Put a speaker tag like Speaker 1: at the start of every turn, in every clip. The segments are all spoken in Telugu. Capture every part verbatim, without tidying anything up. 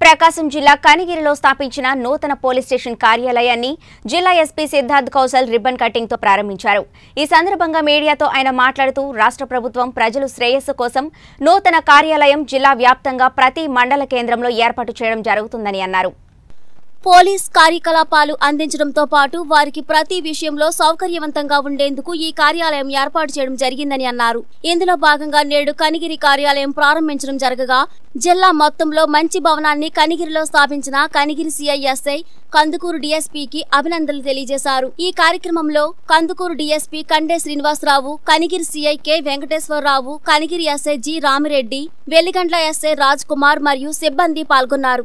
Speaker 1: ప్రకాశం జిల్లా కనిగిరిలో స్థాపించిన నూతన పోలీస్ స్టేషన్ కార్యాలయాన్ని జిల్లా SP Siddharth Kaushal ribbon cutting తో ప్రారంభించారు. ఈ సందర్భంగా మీడియాతో ఆయన మాట్లాడుతూ రాష్ట్ర ప్రభుత్వం ప్రజల శ్రేయస్సు కోసం నూతన కార్యాలయం జిల్లా వ్యాప్తంగా ప్రతి మండల కేంద్రంలో ఏర్పాటు చేయడం జరుగుతుందని అన్నారు.
Speaker 2: పోలీస్ కార్యకలాపాలు అందించడంతో పాటు వారికి ప్రతి విషయంలో సౌకర్యవంతంగా ఉండేందుకు ఈ కార్యాలయం ఏర్పాటు చేయడం జరిగిందని అన్నారు. ఇందులో భాగంగా నేడు కనిగిరి కార్యాలయం ప్రారంభించడం జరగగా జిల్లా మొత్తంలో మంచి భవనాన్ని కనిగిరిలో స్థాపించిన కనిగిరి సిఐఎస్ఐ కందుకూరు డీఎస్పీకి అభినందనలు తెలియజేశారు. ఈ కార్యక్రమంలో Kandukur DSP Kande Srinivasarao, Kanigiri CI K Venkateswararao, Kanigiri SI G Ramireddy, Velligandla SI Raj Kumar మరియు సిబ్బంది పాల్గొన్నారు.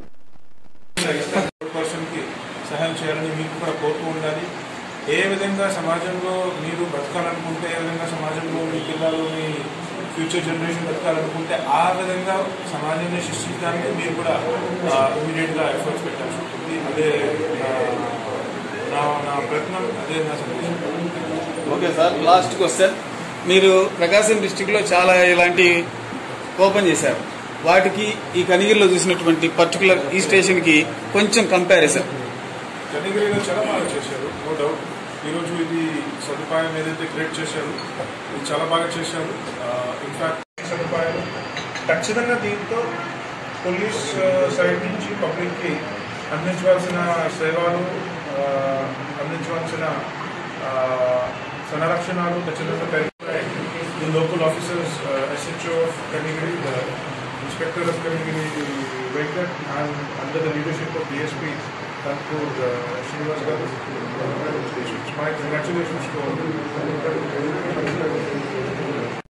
Speaker 3: సహాయం చేయాలని మీకు కూడా కోరుతూ ఉండాలి. ఏ విధంగా సమాజంలో మీరు బతకాలనుకుంటే, ఏ విధంగా సమాజంలో మీ పిల్లలు మీ ఫ్యూచర్ జనరేషన్ బతకాలనుకుంటే ఆ విధంగా సమాజాన్ని సృష్టించడానికి మీరు కూడా ఇమీడియట్గా ఎఫర్ట్స్ పెట్టాల్సి ఉంటుంది. అదే నా నా ప్రయత్నం, అదే నా సందేశం.
Speaker 4: ఓకే సార్, లాస్ట్కి వస్తే మీరు ప్రకాశం డిస్టిక్లో చాలా ఇలాంటి ఓపెన్ చేశారు. వాటికి ఈ కనిగిరిలో చూసినటువంటి పర్టికులర్ ఈ స్టేషన్కి కొంచెం కంపారిజన్.
Speaker 3: కనిగిరిలో చాలా బాగా చేశారు, నో డౌట్. ఈరోజు ఇది సదుపాయం ఏదైతే క్రియేట్ చేశారు ఇది చాలా బాగా చేశారు. ఇన్ఫాక్ట్ సదుపాయాలు ఖచ్చితంగా దీంతో పోలీస్ సైడ్ నుంచి పబ్లిక్కి అందించవలసిన సేవలు, అందించవలసిన సంరక్షణలు ఖచ్చితంగా పెరుగుతాయి. The local officers, SHO of Kanigiri, Inspector of Kanigiri Venkat, and under the leadership of D S P Kanpur uh, Srinivas Garu. My congratulations to all.